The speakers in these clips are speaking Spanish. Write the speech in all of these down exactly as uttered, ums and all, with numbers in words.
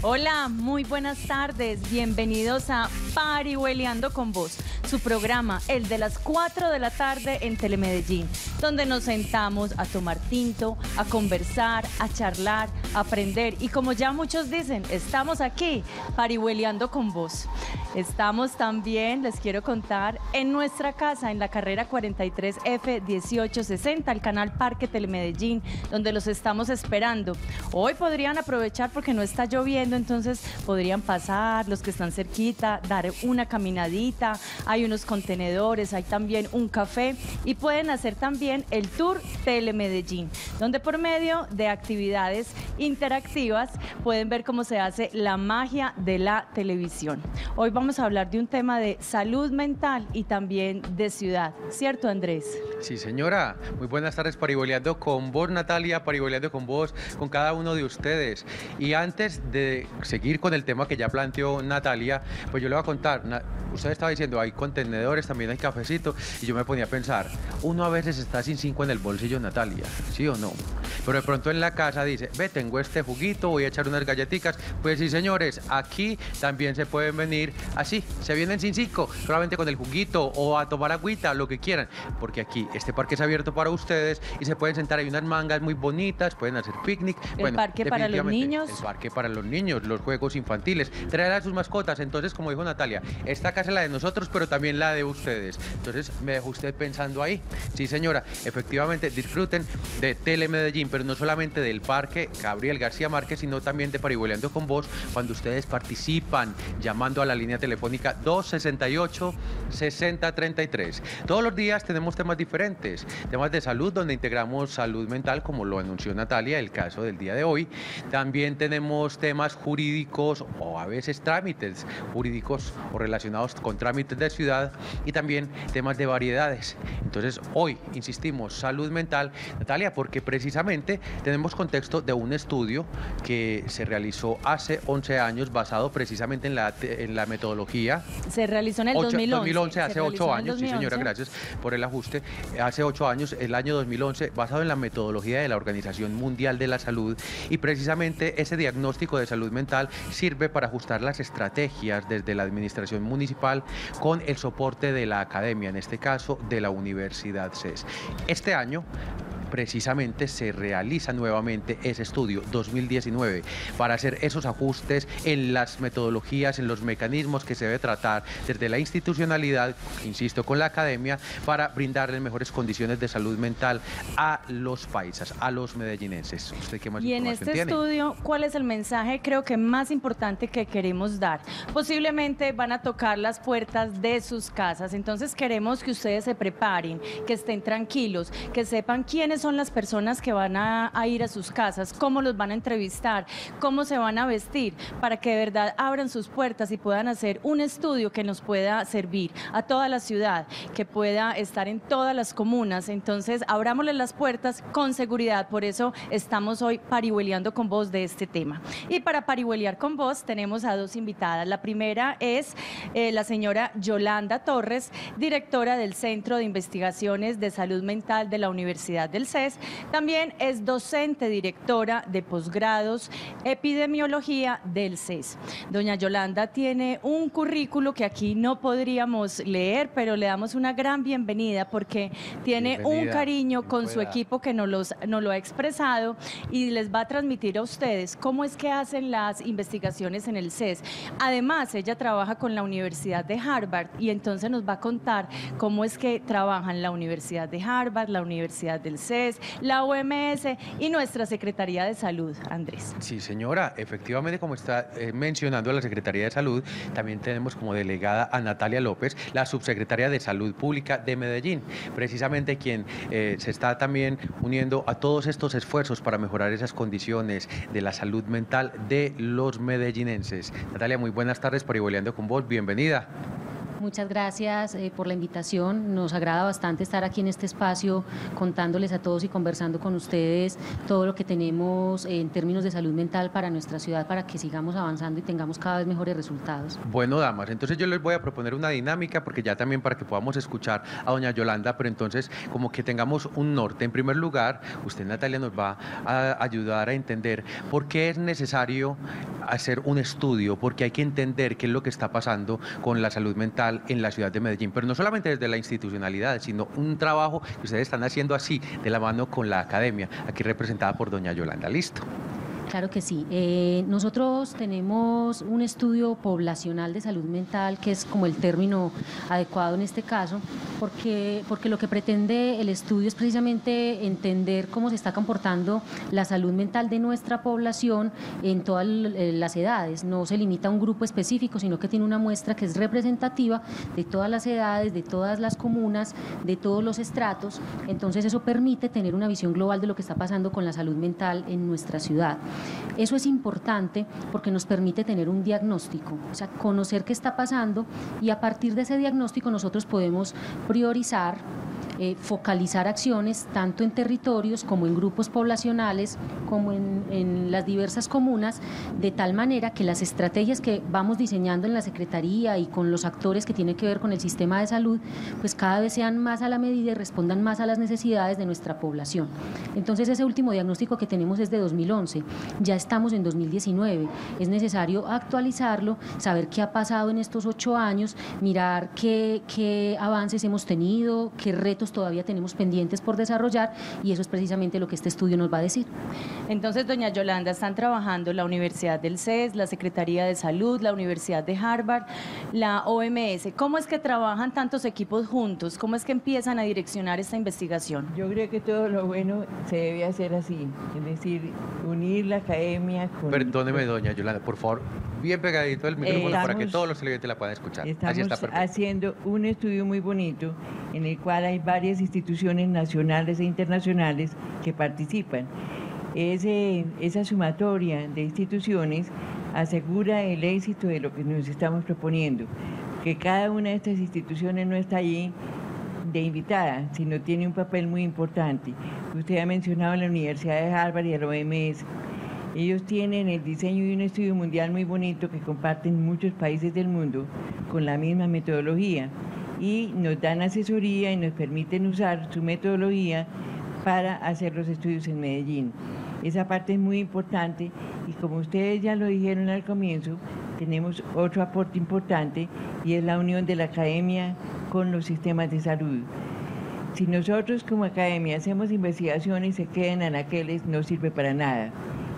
Hola, muy buenas tardes. Bienvenidos a Parihueliando con Vos, su programa, el de las cuatro de la tarde en Telemedellín, donde nos sentamos a tomar tinto, a conversar, a charlar, a aprender. Y como ya muchos dicen, estamos aquí, Parihueliando con Vos. Estamos también, les quiero contar, en nuestra casa, en la carrera cuarenta y tres F dieciocho sesenta, el canal Parque Telemedellín, donde los estamos esperando. Hoy podrían aprovechar porque no está lloviendo, entonces podrían pasar los que están cerquita, dar una caminadita, hay unos contenedores, hay también un café y pueden hacer también el tour Telemedellín, donde por medio de actividades interactivas pueden ver cómo se hace la magia de la televisión. Hoy vamos a hablar de un tema de salud mental y también de ciudad, ¿cierto, Andrés? Sí, señora. Muy buenas tardes, Parihueliando con vos, Natalia, Parihueliando con vos, con cada uno de ustedes. Y antes de seguir con el tema que ya planteó Natalia, pues yo le voy a contar. Usted estaba diciendo, hay contenedores, también hay cafecito, y yo me ponía a pensar, uno a veces está sin cinco en el bolsillo, Natalia, ¿sí o no? Pero de pronto en la casa dice, ve, tengo este juguito, voy a echar unas galletitas. Pues sí, señores, aquí también se pueden venir así, se vienen sin cinco, solamente con el juguito o a tomar agüita, lo que quieran, porque aquí este parque es abierto para ustedes y se pueden sentar, hay unas mangas muy bonitas, pueden hacer picnic. El bueno, parque para los niños. El parque para los niños, los juegos infantiles, traer a sus mascotas. Entonces, como dijo Natalia, esta casa es la de nosotros, pero también la de ustedes. Entonces, me dejó usted pensando ahí. Sí, señora, efectivamente, disfruten de Telemedellín, pero no solamente del parque Gabriel García Márquez, sino también de Parihueliando con Vos, cuando ustedes participan llamando a la línea telefónica dos sesenta y ocho, sesenta treinta y tres. Todos los días tenemos temas diferentes, temas de salud, donde integramos salud mental, como lo anunció Natalia, el caso del día de hoy. También tenemos temas jurídicos o a veces trámites jurídicos o relacionados con trámites de ciudad, y también temas de variedades. Entonces, hoy insistimos, salud mental, Natalia, porque precisamente tenemos contexto de un estudio que se realizó hace once años, basado precisamente en la, en la metodología. Se realizó en el dos mil once. dos mil once, hace ocho años, sí, señora, dos mil once. gracias por el ajuste. Hace ocho años, el año dos mil once, basado en la metodología de la Organización Mundial de la Salud, y precisamente ese diagnóstico de salud mental sirve para ajustar las estrategias desde la administración municipal con el soporte de la academia, en este caso de la Universidad C E S. Este año precisamente se realiza nuevamente ese estudio dos mil diecinueve para hacer esos ajustes en las metodologías, en los mecanismos que se debe tratar desde la institucionalidad, insisto, con la academia, para brindarles mejores condiciones de salud mental a los paisas, a los medellinenses. ¿Usted qué más y en este tiene? estudio, ¿cuál es el mensaje, creo que más importante, que queremos dar? Posiblemente van a tocar las puertas de sus casas, entonces queremos que ustedes se preparen, que estén tranquilos, que sepan quiénes son las personas que van a, a ir a sus casas, cómo los van a entrevistar, cómo se van a vestir, para que de verdad abran sus puertas y puedan hacer un estudio que nos pueda servir a toda la ciudad, que pueda estar en todas las comunas. Entonces, abrámosle las puertas con seguridad. Por eso estamos hoy parihueliando con vos de este tema. Y para parihueliar con vos tenemos a dos invitadas. La primera es eh, la señora Yolanda Torres, directora del Centro de Investigaciones de Salud Mental de la Universidad del C E S. También es docente directora de posgrados epidemiología del C E S. Doña Yolanda tiene un currículo que aquí no podríamos leer, pero le damos una gran bienvenida porque tiene Bienvenida, un cariño con pueda. su equipo que nos, los, nos lo ha expresado y les va a transmitir a ustedes cómo es que hacen las investigaciones en el C E S. Además, ella trabaja con la Universidad de Harvard y entonces nos va a contar cómo es que trabajan la Universidad de Harvard, la Universidad del C E S, la O M S y nuestra Secretaría de Salud, Andrés. Sí, señora, efectivamente, como está eh, mencionando la Secretaría de Salud, también tenemos como delegada a Natalia López, la subsecretaria de Salud Pública de Medellín, precisamente quien eh, se está también uniendo a todos estos esfuerzos para mejorar esas condiciones de la salud mental de los medellinenses. Natalia, muy buenas tardes, Parihueliando con vos, bienvenida. Muchas gracias eh, por la invitación. Nos agrada bastante estar aquí en este espacio contándoles a todos y conversando con ustedes todo lo que tenemos en términos de salud mental para nuestra ciudad, para que sigamos avanzando y tengamos cada vez mejores resultados. Bueno, damas, entonces yo les voy a proponer una dinámica, porque ya también para que podamos escuchar a doña Yolanda, pero entonces como que tengamos un norte. En primer lugar, usted, Natalia, nos va a ayudar a entender por qué es necesario hacer un estudio, porque hay que entender qué es lo que está pasando con la salud mental en la ciudad de Medellín, pero no solamente desde la institucionalidad, sino un trabajo que ustedes están haciendo así, de la mano con la academia, aquí representada por doña Yolanda. ¿Listo? Claro que sí. Eh, nosotros tenemos un estudio poblacional de salud mental, que es como el término adecuado en este caso, porque, porque lo que pretende el estudio es precisamente entender cómo se está comportando la salud mental de nuestra población en todas las edades. No se limita a un grupo específico, sino que tiene una muestra que es representativa de todas las edades, de todas las comunas, de todos los estratos. Entonces eso permite tener una visión global de lo que está pasando con la salud mental en nuestra ciudad. Eso es importante porque nos permite tener un diagnóstico, o sea, conocer qué está pasando, y a partir de ese diagnóstico nosotros podemos priorizar, Eh, focalizar acciones tanto en territorios como en grupos poblacionales, como en, en las diversas comunas, de tal manera que las estrategias que vamos diseñando en la Secretaría y con los actores que tienen que ver con el sistema de salud, pues cada vez sean más a la medida y respondan más a las necesidades de nuestra población. Entonces ese último diagnóstico que tenemos es de dos mil once, ya estamos en dos mil diecinueve, es necesario actualizarlo, saber qué ha pasado en estos ocho años, mirar qué, qué avances hemos tenido, qué retos todavía tenemos pendientes por desarrollar, y eso es precisamente lo que este estudio nos va a decir. Entonces, doña Yolanda, están trabajando la Universidad del C E S, la Secretaría de Salud, la Universidad de Harvard, la O M S. ¿Cómo es que trabajan tantos equipos juntos? ¿Cómo es que empiezan a direccionar esta investigación? Yo creo que todo lo bueno se debe hacer así, es decir, unir la academia con... Perdóneme, doña Yolanda, por favor, bien pegadito el micrófono Estamos, para que todos los televidentes la puedan escuchar. Estamos Así está perfecto. haciendo un estudio muy bonito en el cual hay varias instituciones nacionales e internacionales que participan. Ese, esa sumatoria de instituciones asegura el éxito de lo que nos estamos proponiendo, que cada una de estas instituciones no está allí de invitada, sino tiene un papel muy importante. Usted ha mencionado a la Universidad de Harvard y a la O M S. Ellos tienen el diseño de un estudio mundial muy bonito que comparten muchos países del mundo con la misma metodología, y nos dan asesoría y nos permiten usar su metodología para hacer los estudios en Medellín. Esa parte es muy importante, y como ustedes ya lo dijeron al comienzo, tenemos otro aporte importante, y es la unión de la academia con los sistemas de salud. Si nosotros como academia hacemos investigaciones y se quedan anaqueles, no sirve para nada.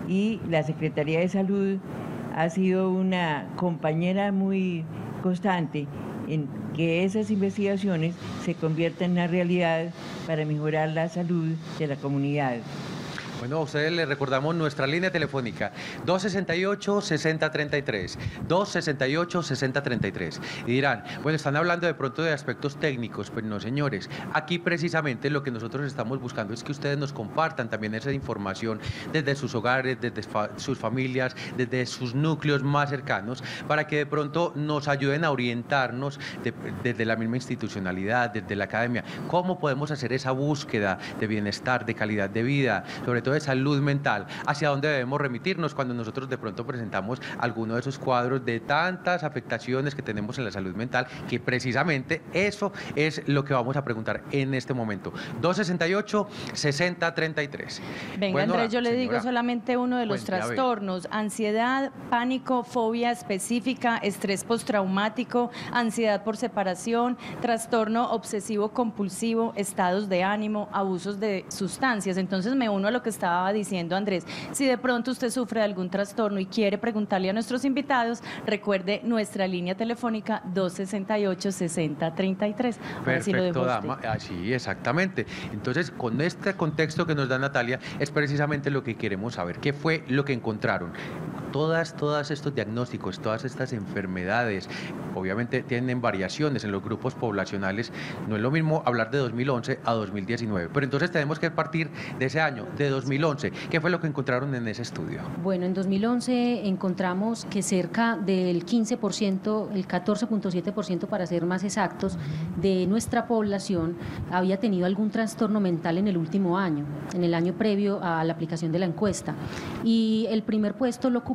Y la Secretaría de Salud ha sido una compañera muy constante en que esas investigaciones se conviertan en una realidad para mejorar la salud de la comunidad. Bueno, a ustedes les recordamos nuestra línea telefónica dos sesenta y ocho, sesenta treinta y tres, dos sesenta y ocho, sesenta treinta y tres. Y dirán, bueno, están hablando de pronto de aspectos técnicos, pero no, señores, aquí precisamente lo que nosotros estamos buscando es que ustedes nos compartan también esa información desde sus hogares, desde fa sus familias, desde sus núcleos más cercanos, para que de pronto nos ayuden a orientarnos de, desde la misma institucionalidad, desde la academia, cómo podemos hacer esa búsqueda de bienestar, de calidad de vida, sobre todo de salud mental, hacia dónde debemos remitirnos cuando nosotros de pronto presentamos alguno de esos cuadros de tantas afectaciones que tenemos en la salud mental, que precisamente eso es lo que vamos a preguntar en este momento. dos sesenta y ocho, sesenta treinta y tres. Venga, Bueno, Andrés, yo le señora, digo solamente uno de los cuente, a ver. trastornos: ansiedad, pánico, fobia específica, estrés postraumático, ansiedad por separación, trastorno obsesivo compulsivo, estados de ánimo, abusos de sustancias. Entonces me uno a lo que estaba diciendo Andrés. Si de pronto usted sufre de algún trastorno y quiere preguntarle a nuestros invitados, recuerde nuestra línea telefónica dos sesenta y ocho, sesenta treinta y tres. Ahora sí lo dejo Perfecto, a usted. dama. Así, exactamente. Entonces, con este contexto que nos da Natalia, es precisamente lo que queremos saber. ¿Qué fue lo que encontraron? Todas, todas estos diagnósticos, todas estas enfermedades, obviamente tienen variaciones en los grupos poblacionales. No es lo mismo hablar de dos mil once a dos mil diecinueve, pero entonces tenemos que partir de ese año, de dos mil once. ¿Qué fue lo que encontraron en ese estudio? Bueno, en dos mil once encontramos que cerca del quince por ciento, el catorce punto siete por ciento para ser más exactos, de nuestra población había tenido algún trastorno mental en el último año, en el año previo a la aplicación de la encuesta. Y el primer puesto lo ocupó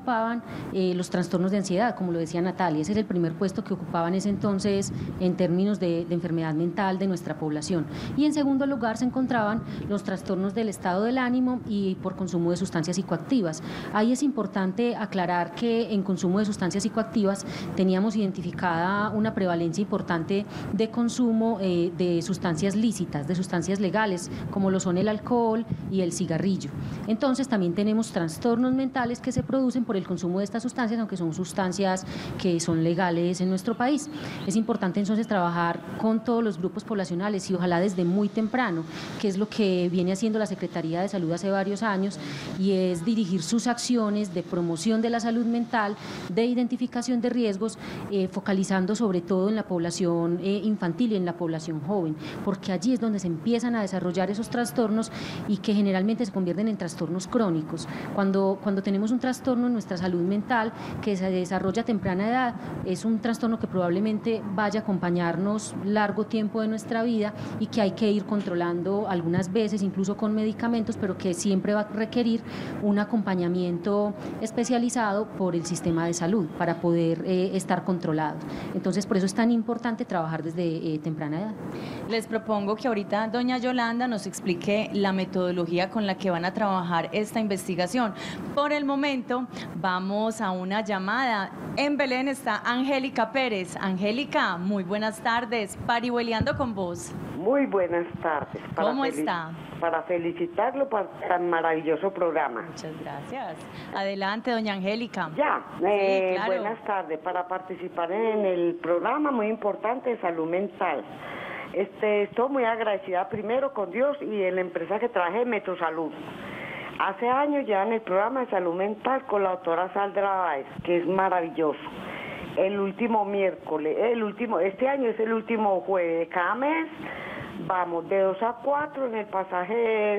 ocupaban eh, los trastornos de ansiedad, como lo decía Natalia. Ese es el primer puesto que ocupaban en ese entonces en términos de, de enfermedad mental de nuestra población. Y en segundo lugar se encontraban los trastornos del estado del ánimo y por consumo de sustancias psicoactivas. Ahí es importante aclarar que en consumo de sustancias psicoactivas teníamos identificada una prevalencia importante de consumo eh, de sustancias lícitas, de sustancias legales, como lo son el alcohol y el cigarrillo. Entonces también tenemos trastornos mentales que se producen por el consumo de estas sustancias, aunque son sustancias que son legales en nuestro país. Es importante entonces trabajar con todos los grupos poblacionales y ojalá desde muy temprano, que es lo que viene haciendo la Secretaría de Salud hace varios años, y es dirigir sus acciones de promoción de la salud mental, de identificación de riesgos, eh, focalizando sobre todo en la población eh, infantil y en la población joven, porque allí es donde se empiezan a desarrollar esos trastornos y que generalmente se convierten en trastornos crónicos. Cuando, cuando tenemos un trastorno en nuestra salud mental que se desarrolla a temprana edad, es un trastorno que probablemente vaya a acompañarnos largo tiempo de nuestra vida y que hay que ir controlando algunas veces, incluso con medicamentos, pero que siempre va a requerir un acompañamiento especializado por el sistema de salud para poder eh, estar controlado. Entonces, por eso es tan importante trabajar desde eh, temprana edad. Les propongo que ahorita doña Yolanda nos explique la metodología con la que van a trabajar esta investigación. Por el momento, vamos a una llamada. En Belén está Angélica Pérez. Angélica, muy buenas tardes. Parihueliando con vos. Muy buenas tardes. Para ¿Cómo está? Para felicitarlo por tan maravilloso programa. Muchas gracias. Adelante, doña Angélica. Ya, eh, sí, claro. Buenas tardes. Para participar en el programa muy importante de salud mental. Este, estoy muy agradecida primero con Dios y en la empresa que trabajé, Metrosalud. Hace años ya en el programa de salud mental con la doctora Sandra Báez, que es maravilloso. El último miércoles, el último, este año es el último jueves de cada mes. Vamos de dos a cuatro en el pasaje,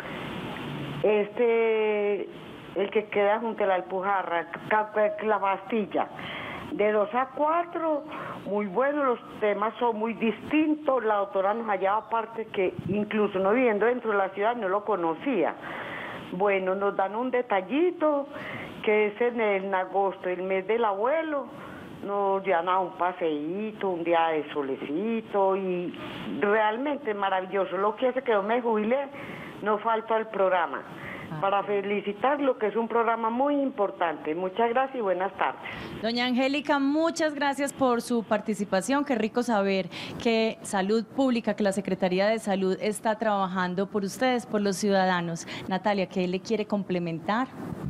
este, el que queda junto a la Alpujarra, la Bastilla. De dos a cuatro, muy bueno, los temas son muy distintos. La doctora nos hallaba aparte que incluso no viviendo dentro de la ciudad no lo conocía. Bueno, nos dan un detallito que es en, el, en agosto, el mes del abuelo. Nos llevan a un paseíto, un día de solecito y realmente maravilloso. Lo que hace que yo me jubilé, no falta al programa. Para felicitarlo, que es un programa muy importante. Muchas gracias y buenas tardes. Doña Angélica, muchas gracias por su participación. Qué rico saber que Salud Pública, que la Secretaría de Salud está trabajando por ustedes, por los ciudadanos. Natalia, ¿qué le quiere complementar?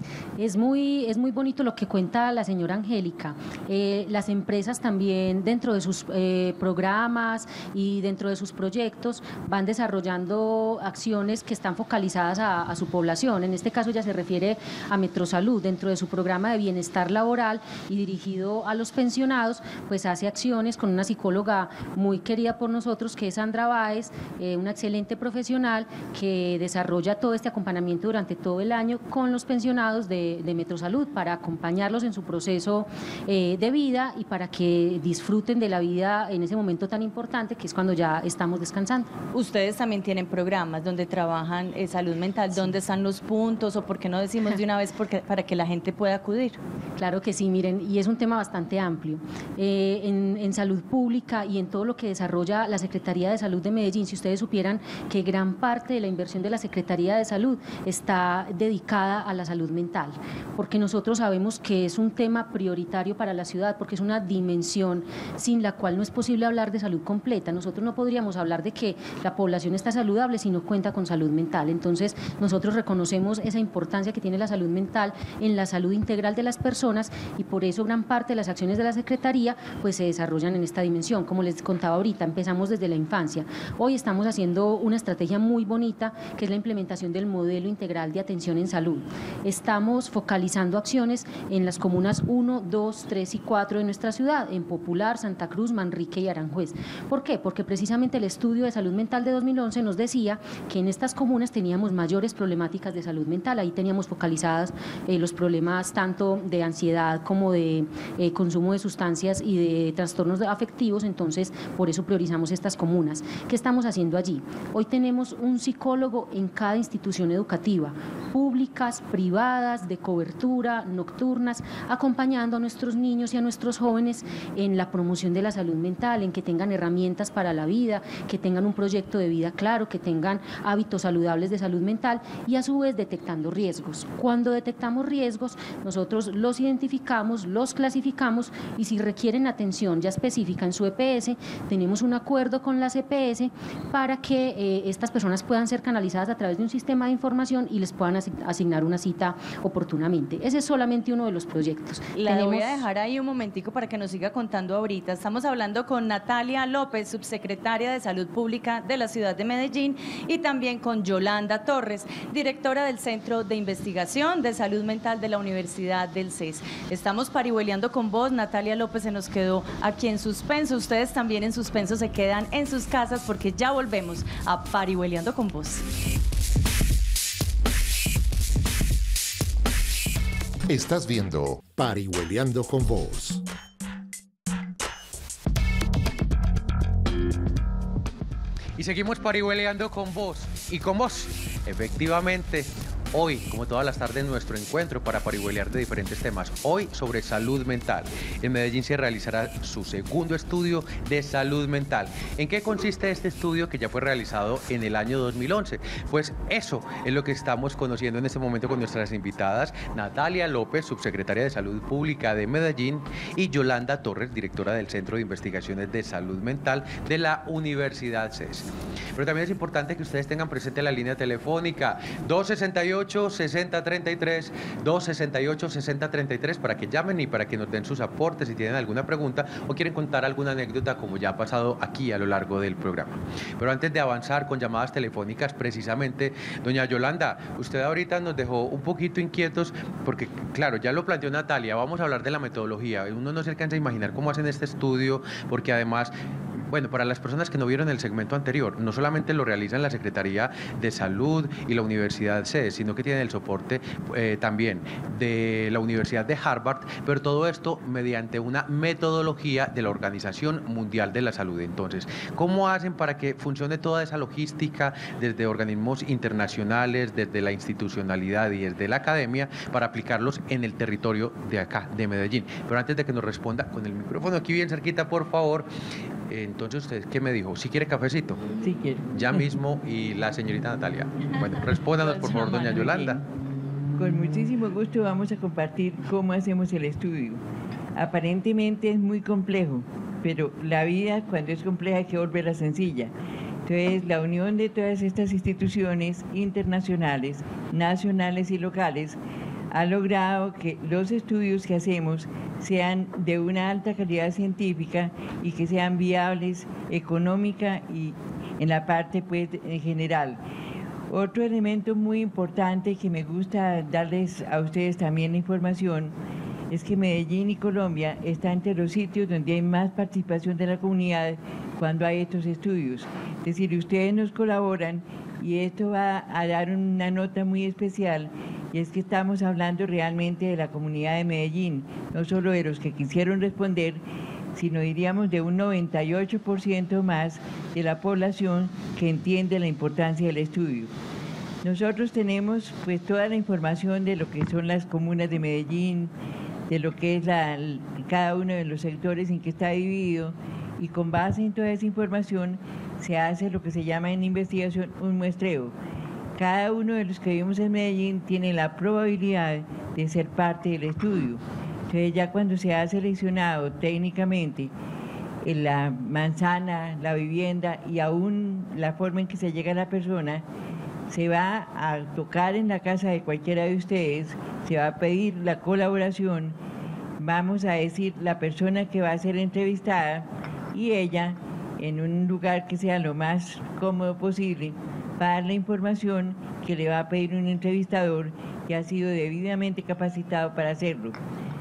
Es muy, es muy bonito lo que cuenta la señora Angélica. Eh, las empresas también dentro de sus eh, programas y dentro de sus proyectos van desarrollando acciones que están focalizadas a, a su población. En este caso ya se refiere a Metrosalud, dentro de su programa de bienestar laboral y dirigido a los pensionados, pues hace acciones con una psicóloga muy querida por nosotros, que es Sandra Báez, eh, una excelente profesional que desarrolla todo este acompañamiento durante todo el año con los pensionados de, de Metrosalud para acompañarlos en su proceso eh, de vida y para que disfruten de la vida en ese momento tan importante que es cuando ya estamos descansando. Ustedes también tienen programas donde trabajan eh, salud mental, ¿dónde están los puntos o por qué no decimos de una vez porque, para que la gente pueda acudir? Claro que sí, miren, y es un tema bastante amplio. Eh, en, en salud pública y en todo lo que desarrolla la Secretaría de Salud de Medellín, si ustedes supieran que gran parte de la inversión de la Secretaría de Salud está dedicada a la salud mental, porque nosotros sabemos que es un tema prioritario para la ciudad, porque es una dimensión sin la cual no es posible hablar de salud completa. Nosotros no podríamos hablar de que la población está saludable si no cuenta con salud mental. Entonces, nosotros reconocemos esa importancia que tiene la salud mental en la salud integral de las personas y por eso gran parte de las acciones de la Secretaría pues se desarrollan en esta dimensión. Como les contaba ahorita, empezamos desde la infancia. Hoy estamos haciendo una estrategia muy bonita que es la implementación del modelo integral de atención en salud. Estamos focalizando acciones en las comunas uno, dos, tres y cuatro de nuestra ciudad, en Popular, Santa Cruz, Manrique y Aranjuez. ¿Por qué? Porque precisamente el estudio de salud mental de dos mil once nos decía que en estas comunas teníamos mayores problemáticas de de salud mental. Ahí teníamos focalizadas eh, los problemas tanto de ansiedad como de eh, consumo de sustancias y de trastornos afectivos, entonces por eso priorizamos estas comunas. ¿Qué estamos haciendo allí? Hoy tenemos un psicólogo en cada institución educativa, públicas, privadas, de cobertura, nocturnas, acompañando a nuestros niños y a nuestros jóvenes en la promoción de la salud mental, en que tengan herramientas para la vida, que tengan un proyecto de vida claro, que tengan hábitos saludables de salud mental y a su vez detectando riesgos. Cuando detectamos riesgos, nosotros los identificamos, los clasificamos y si requieren atención ya específica en su E P S, tenemos un acuerdo con las E P S para que eh, estas personas puedan ser canalizadas a través de un sistema de información y les puedan asignar una cita oportunamente. Ese es solamente uno de los proyectos. La Tenemos... voy a dejar ahí un momentico para que nos siga contando ahorita. Estamos hablando con Natalia López, subsecretaria de Salud Pública de la ciudad de Medellín, y también con Yolanda Torres, directora del Centro de Investigación de Salud Mental de la Universidad del C E S. Estamos parihueleando con vos. Natalia López se nos quedó aquí en suspenso. Ustedes también en suspenso se quedan en sus casas porque ya volvemos a Parihueleando con vos. Estás viendo Parihueleando con vos. Y seguimos parihueleando con vos y con vos. Efectivamente, hoy, como todas las tardes, nuestro encuentro para parihuelear de diferentes temas. Hoy sobre salud mental. En Medellín se realizará su segundo estudio de salud mental. ¿En qué consiste este estudio que ya fue realizado en el año dos mil once? Pues eso es lo que estamos conociendo en este momento con nuestras invitadas, Natalia López, subsecretaria de Salud Pública de Medellín, y Yolanda Torres, directora del Centro de Investigaciones de Salud Mental de la Universidad C E S. Pero también es importante que ustedes tengan presente la línea telefónica dos sesenta y ocho, sesenta treinta y tres, dos sesenta y ocho, sesenta treinta y tres para que llamen y para que nos den sus aportes si tienen alguna pregunta o quieren contar alguna anécdota como ya ha pasado aquí a lo largo del programa. Pero antes de avanzar con llamadas telefónicas, precisamente, doña Yolanda, usted ahorita nos dejó un poquito inquietos porque, claro, ya lo planteó Natalia, vamos a hablar de la metodología. Uno no se alcanza a imaginar cómo hacen este estudio porque además... Bueno, para las personas que no vieron el segmento anterior, no solamente lo realizan la Secretaría de Salud y la Universidad C E S, sino que tienen el soporte eh, también de la Universidad de Harvard, pero todo esto mediante una metodología de la Organización Mundial de la Salud. Entonces, ¿cómo hacen para que funcione toda esa logística desde organismos internacionales, desde la institucionalidad y desde la academia para aplicarlos en el territorio de acá, de Medellín? Pero antes de que nos responda, con el micrófono aquí bien cerquita, por favor. Entonces, ¿usted qué me dijo? ¿Sí quiere cafecito? Sí quiero. Ya mismo, y la señorita Natalia. Bueno, respóndanos, por favor, doña Yolanda. Con muchísimo gusto vamos a compartir cómo hacemos el estudio. Aparentemente es muy complejo, pero la vida cuando es compleja hay que volverla sencilla. Entonces, la unión de todas estas instituciones internacionales, nacionales y locales ha logrado que los estudios que hacemos sean de una alta calidad científica y que sean viables económica y en la parte pues en general. Otro elemento muy importante que me gusta darles a ustedes también la información es que Medellín y Colombia está entre los sitios donde hay más participación de la comunidad cuando hay estos estudios. Es decir, ustedes nos colaboran y esto va a dar una nota muy especial, y es que estamos hablando realmente de la comunidad de Medellín, no solo de los que quisieron responder, sino diríamos de un noventa y ocho por ciento más de la población que entiende la importancia del estudio. Nosotros tenemos pues toda la información de lo que son las comunas de Medellín, de lo que es la, cada uno de los sectores en que está dividido, y con base en toda esa información se hace lo que se llama en investigación un muestreo. Cada uno de los que vivimos en Medellín tiene la probabilidad de ser parte del estudio. Entonces ya cuando se ha seleccionado técnicamente en la manzana, la vivienda y aún la forma en que se llega a la persona, se va a tocar en la casa de cualquiera de ustedes, se va a pedir la colaboración, vamos a decir la persona que va a ser entrevistada y ella, en un lugar que sea lo más cómodo posible, va a dar la información que le va a pedir un entrevistador que ha sido debidamente capacitado para hacerlo.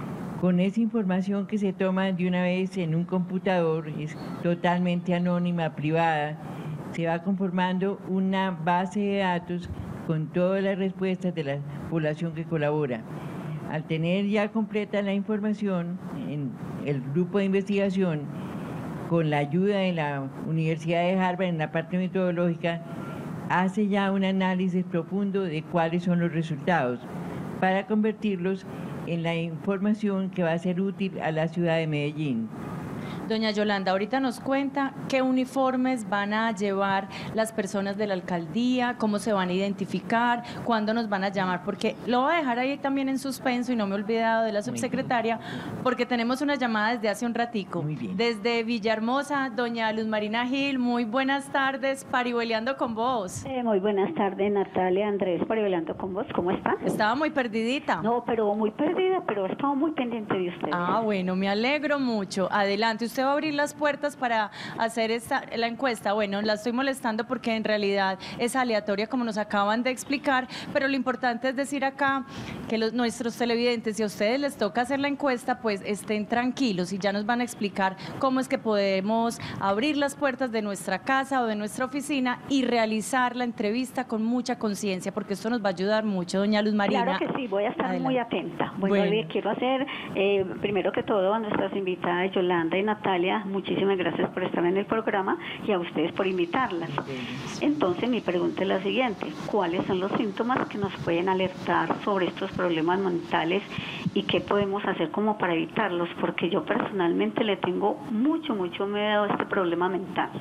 Con esa información que se toma de una vez en un computador, es totalmente anónima, privada, se va conformando una base de datos con todas las respuestas de la población que colabora. Al tener ya completa la información, en el grupo de investigación, con la ayuda de la Universidad de Harvard en la parte metodológica, hace ya un análisis profundo de cuáles son los resultados para convertirlos en la información que va a ser útil a la ciudad de Medellín. Doña Yolanda, ahorita nos cuenta qué uniformes van a llevar las personas de la alcaldía, cómo se van a identificar, cuándo nos van a llamar, porque lo voy a dejar ahí también en suspenso y no me he olvidado de la subsecretaria, porque tenemos una llamada desde hace un ratico. Muy bien. Desde Villahermosa, doña Luz Marina Gil, muy buenas tardes, parihueleando con vos. Eh, muy buenas tardes, Natalia, Andrés, parihueleando con vos, ¿cómo están? Estaba muy perdidita. No, pero muy perdida, pero he estado muy pendiente de ustedes. Ah, bueno, me alegro mucho. Adelante, usted va a abrir las puertas para hacer esta, la encuesta. Bueno, la estoy molestando porque en realidad es aleatoria, como nos acaban de explicar, pero lo importante es decir acá que los, nuestros televidentes, si a ustedes les toca hacer la encuesta, pues estén tranquilos y ya nos van a explicar cómo es que podemos abrir las puertas de nuestra casa o de nuestra oficina y realizar la entrevista con mucha conciencia, porque esto nos va a ayudar mucho, doña Luz Marina. Claro que sí, voy a estar Adelante. Muy atenta. Bueno, Bueno. le quiero hacer, eh, primero que todo, a nuestras invitadas Yolanda y Natalia, muchísimas gracias por estar en el programa y a ustedes por invitarlas. Entonces, mi pregunta es la siguiente: ¿cuáles son los síntomas que nos pueden alertar sobre estos problemas mentales y qué podemos hacer como para evitarlos? Porque yo personalmente le tengo mucho, mucho miedo a este problema mental.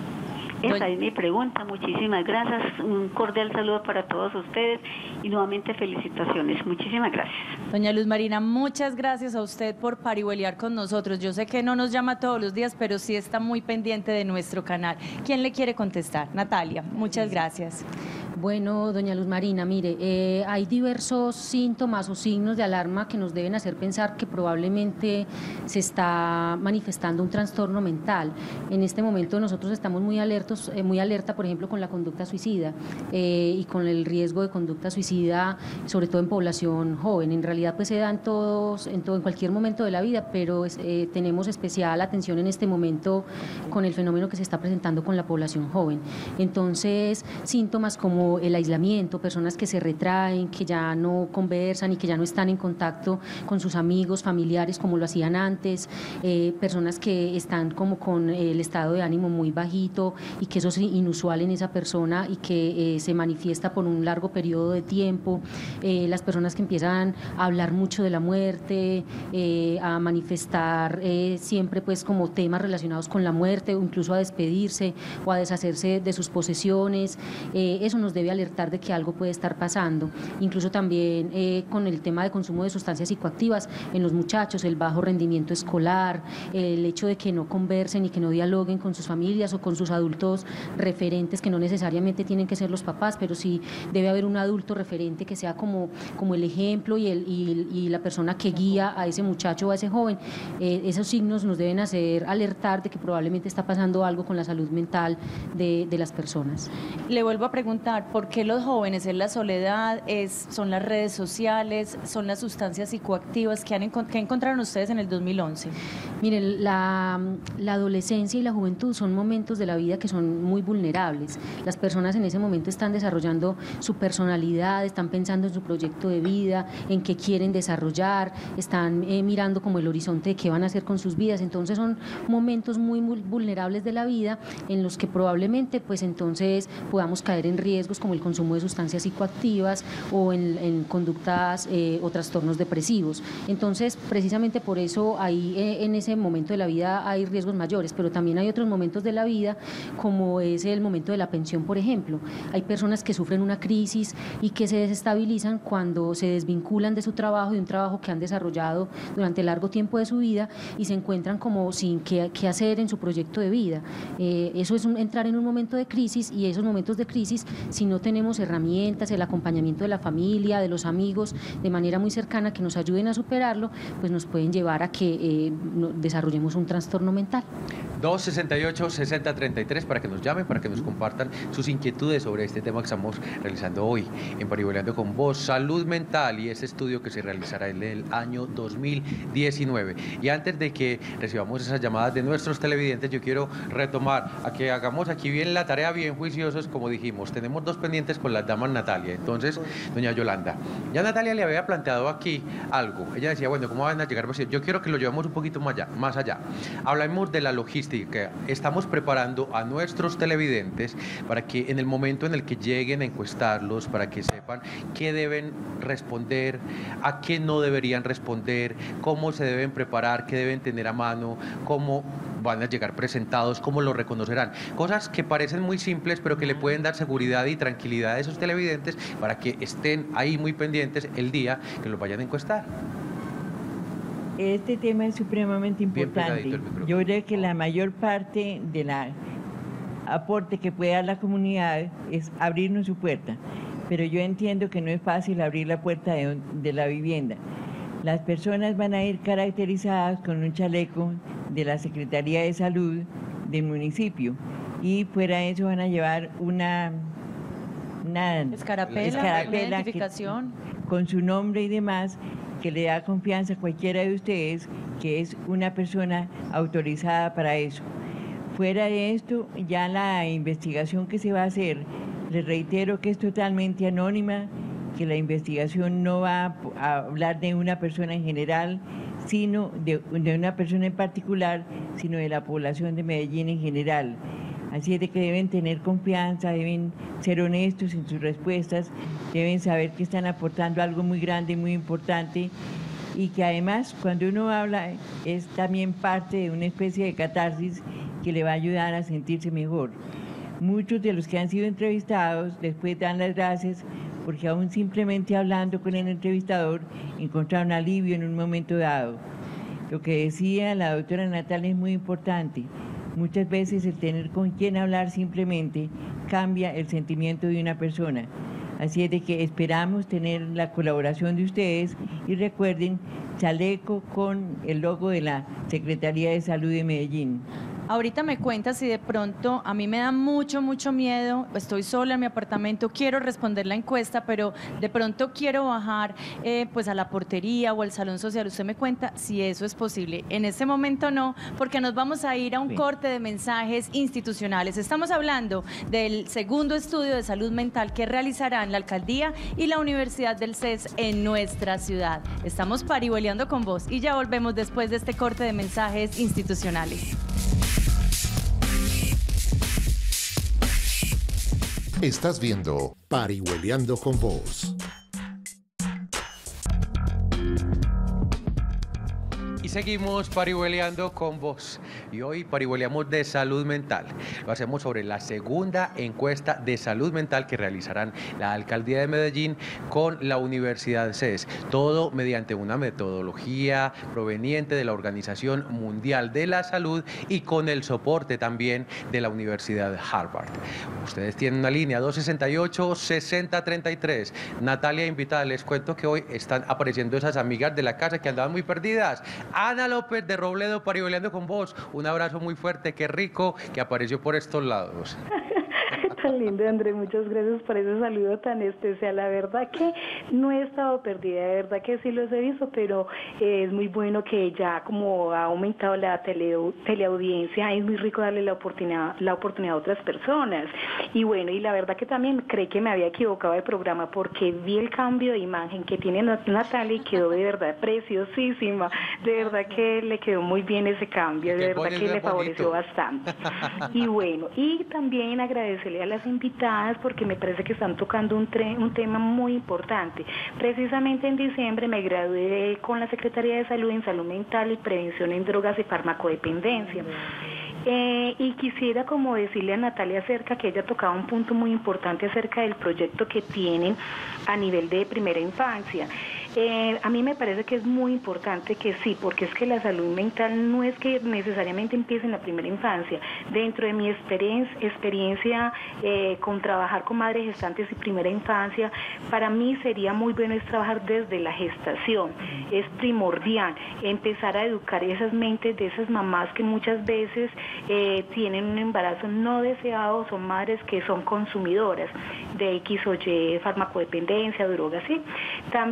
Esa Doña... es mi pregunta. Muchísimas gracias. Un cordial saludo para todos ustedes y nuevamente felicitaciones. Muchísimas gracias. Doña Luz Marina, muchas gracias a usted por parihuelear con nosotros. Yo sé que no nos llama todos los días, pero sí está muy pendiente de nuestro canal. ¿Quién le quiere contestar? Natalia, muchas gracias. Bueno, doña Luz Marina, mire, eh, hay diversos síntomas o signos de alarma que nos deben hacer pensar que probablemente se está manifestando un trastorno mental. En este momento nosotros estamos muy alertos, eh, muy alerta, por ejemplo, con la conducta suicida eh, y con el riesgo de conducta suicida, sobre todo en población joven. En realidad, pues se da en todos, en todo, en cualquier momento de la vida, pero eh, tenemos especial atención en este momento con el fenómeno que se está presentando con la población joven. Entonces, síntomas como el aislamiento, personas que se retraen, que ya no conversan y que ya no están en contacto con sus amigos, familiares como lo hacían antes, eh, personas que están como con el estado de ánimo muy bajito y que eso es inusual en esa persona y que eh, se manifiesta por un largo periodo de tiempo, eh, las personas que empiezan a hablar mucho de la muerte, eh, a manifestar eh, siempre pues como temas relacionados con la muerte o incluso a despedirse o a deshacerse de sus posesiones, eh, eso nos debe alertar de que algo puede estar pasando. Incluso también eh, con el tema de consumo de sustancias psicoactivas en los muchachos, el bajo rendimiento escolar, el hecho de que no conversen y que no dialoguen con sus familias o con sus adultos referentes, que no necesariamente tienen que ser los papás, pero sí debe haber un adulto referente que sea como, como el ejemplo y, el, y, y la persona que guía a ese muchacho o a ese joven. Eh, esos signos nos deben hacer alertar de que probablemente está pasando algo con la salud mental de, de las personas. Le vuelvo a preguntar, ¿por qué los jóvenes? ¿Es la soledad? Es, ¿Son las redes sociales? ¿Son las sustancias psicoactivas que, han, que encontraron ustedes en el dos mil once? Miren, la, la adolescencia y la juventud son momentos de la vida que son muy vulnerables. Las personas en ese momento están desarrollando su personalidad, están pensando en su proyecto de vida, en qué quieren desarrollar, están eh, mirando como el horizonte de qué van a hacer con sus vidas. Entonces son momentos muy, muy vulnerables de la vida en los que probablemente pues entonces podamos caer en riesgos como el consumo de sustancias psicoactivas o en, en conductas eh, o trastornos depresivos. Entonces, precisamente por eso ahí eh, en ese momento de la vida hay riesgos mayores, pero también hay otros momentos de la vida, como es el momento de la pensión, por ejemplo. Hay personas que sufren una crisis y que se desestabilizan cuando se desvinculan de su trabajo, de un trabajo que han desarrollado durante largo tiempo de su vida y se encuentran como sin qué, qué hacer en su proyecto de vida. Eh, eso es un, entrar en un momento de crisis, y esos momentos de crisis, si no tenemos herramientas, el acompañamiento de la familia, de los amigos, de manera muy cercana que nos ayuden a superarlo, pues nos pueden llevar a que eh, desarrollemos un trastorno mental. dos sesenta y ocho, sesenta treinta y tres para que nos llamen, para que nos compartan sus inquietudes sobre este tema que estamos realizando hoy en Parihueleando con Vos, salud mental, y ese estudio que se realizará en el año dos mil diecinueve. Y antes de que recibamos esas llamadas de nuestros televidentes, yo quiero retomar a que hagamos aquí bien la tarea, bien juiciosos, como dijimos. Tenemos dos dos pendientes con las damas Natalia. Entonces, doña Yolanda, ya Natalia le había planteado aquí algo. Ella decía, bueno, ¿cómo van a llegar? Yo quiero que lo llevemos un poquito más allá. Más allá. Hablamos de la logística. Estamos preparando a nuestros televidentes para que en el momento en el que lleguen a encuestarlos, para que sepan qué deben responder, a qué no deberían responder, cómo se deben preparar, qué deben tener a mano, cómo van a llegar presentados, cómo lo reconocerán. Cosas que parecen muy simples, pero que le pueden dar seguridad y tranquilidad a esos televidentes para que estén ahí muy pendientes el día que los vayan a encuestar. Este tema es supremamente importante. Yo creo que la mayor parte de la aporte que puede dar la comunidad es abrirnos su puerta, pero yo entiendo que no es fácil abrir la puerta de, de la vivienda. Las personas van a ir caracterizadas con un chaleco de la Secretaría de Salud del municipio y fuera de eso van a llevar una, una escarapela, escarapela identificación que, con su nombre y demás, que le da confianza a cualquiera de ustedes que es una persona autorizada para eso. Fuera de esto, ya la investigación que se va a hacer, les reitero que es totalmente anónima, que la investigación no va a hablar de una persona en general, sino de, de una persona en particular, sino de la población de Medellín en general. Así es de que deben tener confianza, deben ser honestos en sus respuestas, deben saber que están aportando algo muy grande, muy importante, y que además cuando uno habla es también parte de una especie de catarsis que le va a ayudar a sentirse mejor. Muchos de los que han sido entrevistados después dan las gracias porque aún simplemente hablando con el entrevistador encontraron alivio en un momento dado. Lo que decía la doctora Natalia es muy importante. Muchas veces el tener con quién hablar simplemente cambia el sentimiento de una persona. Así es de que esperamos tener la colaboración de ustedes y recuerden, chaleco con el logo de la Secretaría de Salud de Medellín. Ahorita me cuentas si de pronto a mí me da mucho, mucho miedo, estoy sola en mi apartamento, quiero responder la encuesta, pero de pronto quiero bajar eh, pues a la portería o al salón social. Usted me cuenta si eso es posible. En este momento no, porque nos vamos a ir a un sí. corte de mensajes institucionales. Estamos hablando del segundo estudio de salud mental que realizarán la Alcaldía y la Universidad del C E S en nuestra ciudad. Estamos parihueleando con vos y ya volvemos después de este corte de mensajes institucionales. Estás viendo Parihueleando con Vos. Y seguimos parihueleando con vos. Y hoy parihueleamos de salud mental. Lo hacemos sobre la segunda encuesta de salud mental que realizarán la Alcaldía de Medellín con la Universidad C E S. Todo mediante una metodología proveniente de la Organización Mundial de la Salud y con el soporte también de la Universidad Harvard. Ustedes tienen una línea dos sesenta y ocho, sesenta treinta y tres. Natalia invitada, les cuento que hoy están apareciendo esas amigas de la casa que andaban muy perdidas. Ana López de Robledo, parihueleando con vos. Un abrazo muy fuerte, qué rico que apareció por estos lados. Tan lindo, André, muchas gracias por ese saludo tan especial. La verdad que no he estado perdida, de verdad que sí los he visto, pero eh, es muy bueno que ya como ha aumentado la tele, teleaudiencia, es muy rico darle la oportunidad, la oportunidad a otras personas. Y bueno, y la verdad que también creí que me había equivocado de programa porque vi el cambio de imagen que tiene Natalia y quedó de verdad preciosísima. De verdad que le quedó muy bien ese cambio, de verdad que le favoreció bastante. Y bueno, y también agradecerle a las invitadas porque me parece que están tocando un, un tema muy importante. Precisamente en diciembre me gradué con la Secretaría de Salud en Salud Mental y Prevención en Drogas y Farmacodependencia. Eh, y quisiera como decirle a Natalia acerca que ella tocaba un punto muy importante acerca del proyecto que tienen a nivel de primera infancia. Eh, a mí me parece que es muy importante que sí, porque es que la salud mental no es que necesariamente empiece en la primera infancia. Dentro de mi experiencia, experiencia eh, con trabajar con madres gestantes y primera infancia, para mí sería muy bueno es trabajar desde la gestación. Es primordial empezar a educar esas mentes de esas mamás que muchas veces eh, tienen un embarazo no deseado, son madres que son consumidoras de X o Y, farmacodependencia, drogas, ¿sí? También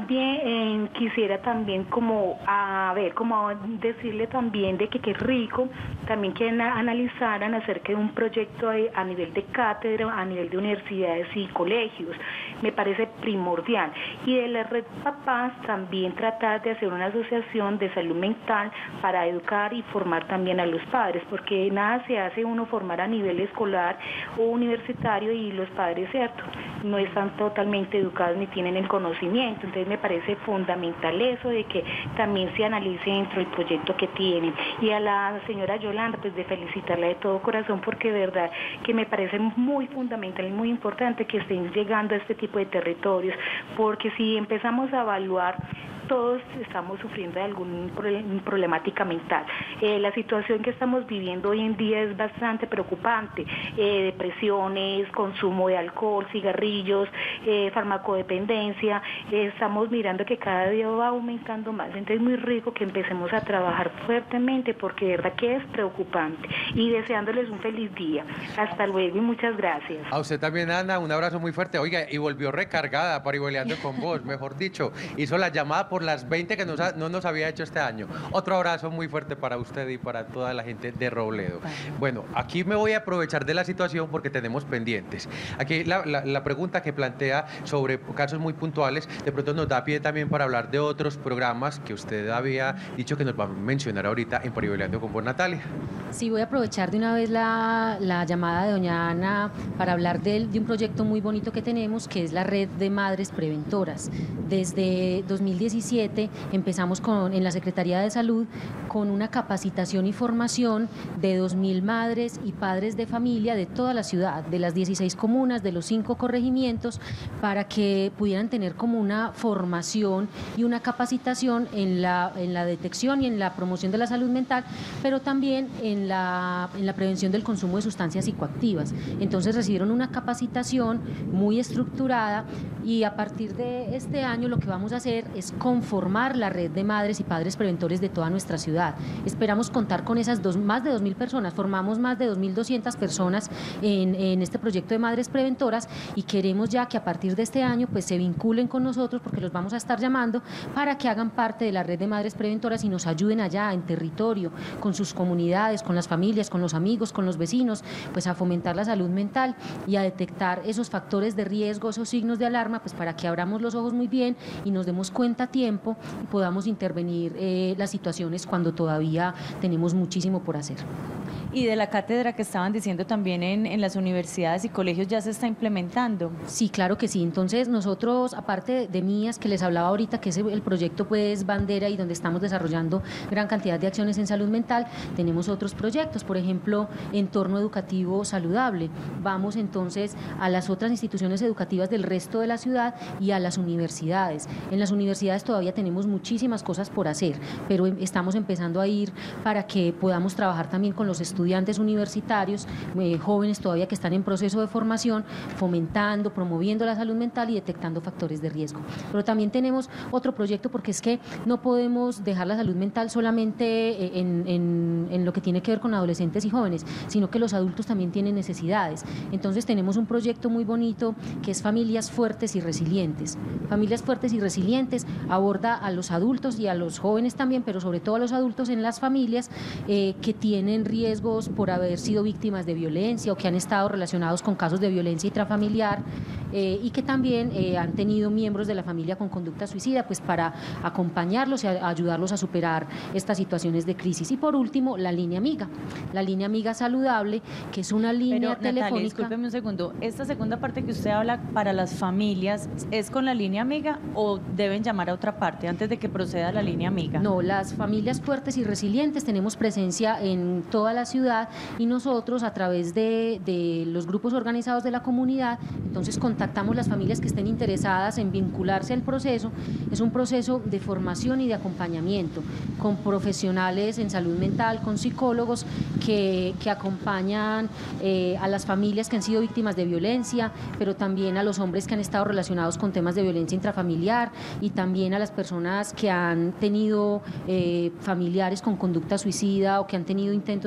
eh, quisiera también como, a ver, como decirle también de que qué rico, también que analizaran acerca de un proyecto a, a nivel de cátedra, a nivel de universidades y colegios, me parece primordial. Y de la red Papás también tratar de hacer una asociación de salud mental para educar y formar también a los padres, porque nada se hace uno formar a nivel escolar o universitario y los padres, cierto, no están totalmente educados ni tienen el conocimiento. Entonces me parece fundamental eso de que también se analice dentro del proyecto que tienen. Y a la señora Yolanda, pues de felicitarla de todo corazón, porque de verdad que me parece muy fundamental y muy importante que estén llegando a este tipo de territorios, porque si empezamos a evaluar, todos estamos sufriendo de alguna problemática mental. Eh, la situación que estamos viviendo hoy en día es bastante preocupante. Eh, depresiones, consumo de alcohol, cigarrillos, eh, farmacodependencia. Eh, estamos mirando que cada día va aumentando más. Entonces es muy rico que empecemos a trabajar fuertemente, porque de verdad que es preocupante. Y deseándoles un feliz día. Hasta luego y muchas gracias. A usted también, Ana, un abrazo muy fuerte. Oiga, y volvió recargada, parihueleando con vos, mejor dicho. Hizo la llamada por las veinte que nos ha, no nos había hecho este año. Otro abrazo muy fuerte para usted y para toda la gente de Robledo. Bueno, aquí me voy a aprovechar de la situación porque tenemos pendientes. Aquí la, la, la pregunta que plantea sobre casos muy puntuales, de pronto nos da pie también para hablar de otros programas que usted había dicho que nos va a mencionar ahorita en Parihueleando con vos, Natalia. Sí, voy a aprovechar de una vez la, la llamada de doña Ana para hablar de, de un proyecto muy bonito que tenemos, que es la Red de Madres Preventoras. Desde dos mil diecisiete empezamos con, en la Secretaría de Salud con una capacitación y formación de dos mil madres y padres de familia de toda la ciudad, de las dieciséis comunas, de los cinco corregimientos, para que pudieran tener como una formación y una capacitación en la, en la detección y en la promoción de la salud mental, pero también en la, en la prevención del consumo de sustancias psicoactivas. Entonces recibieron una capacitación muy estructurada y a partir de este año lo que vamos a hacer es conformar la red de madres y padres preventores de toda nuestra ciudad. Esperamos contar con esas dos, más de dos mil personas, formamos más de dos mil doscientas personas en, en este proyecto de madres preventoras y queremos ya que a partir de este año pues se vinculen con nosotros, porque los vamos a estar llamando para que hagan parte de la red de madres preventoras y nos ayuden allá en territorio, con sus comunidades, con las familias, con los amigos, con los vecinos, pues a fomentar la salud mental y a detectar esos factores de riesgo, esos signos de alarma, pues para que abramos los ojos muy bien y nos demos cuenta a tiempo y podamos intervenir eh, las situaciones cuando todavía tenemos muchísimo por hacer. Y de la cátedra que estaban diciendo también en, en las universidades y colegios ya se está implementando. Sí, claro que sí. Entonces nosotros, aparte de Mías, que les hablaba ahorita, que es el proyecto pues bandera y donde estamos desarrollando gran cantidad de acciones en salud mental, tenemos otros proyectos, por ejemplo, entorno educativo saludable. Vamos entonces a las otras instituciones educativas del resto de la ciudad y a las universidades. En las universidades todavía tenemos muchísimas cosas por hacer, pero estamos empezando a ir para que podamos trabajar también con los estudiantes estudiantes universitarios, eh, jóvenes todavía que están en proceso de formación, fomentando, promoviendo la salud mental y detectando factores de riesgo. Pero también tenemos otro proyecto, porque es que no podemos dejar la salud mental solamente en, en, en lo que tiene que ver con adolescentes y jóvenes, sino que los adultos también tienen necesidades. Entonces tenemos un proyecto muy bonito que es Familias Fuertes y Resilientes. Familias Fuertes y Resilientes aborda a los adultos y a los jóvenes también, pero sobre todo a los adultos en las familias eh, que tienen riesgo por haber sido víctimas de violencia o que han estado relacionados con casos de violencia intrafamiliar eh, y que también eh, han tenido miembros de la familia con conducta suicida, pues para acompañarlos y a, a ayudarlos a superar estas situaciones de crisis. Y por último, la línea amiga, la línea amiga saludable, que es una línea Pero, telefónica. Natalia, discúlpeme un segundo, esta segunda parte que usted habla para las familias, ¿es con la línea amiga o deben llamar a otra parte antes de que proceda la línea amiga? No, las familias fuertes y resilientes tenemos presencia en toda la ciudad y nosotros a través de, de los grupos organizados de la comunidad, entonces contactamos las familias que estén interesadas en vincularse al proceso. Es un proceso de formación y de acompañamiento con profesionales en salud mental, con psicólogos que, que acompañan eh, a las familias que han sido víctimas de violencia, pero también a los hombres que han estado relacionados con temas de violencia intrafamiliar y también a las personas que han tenido eh, familiares con conducta suicida o que han tenido intentos de suicidio.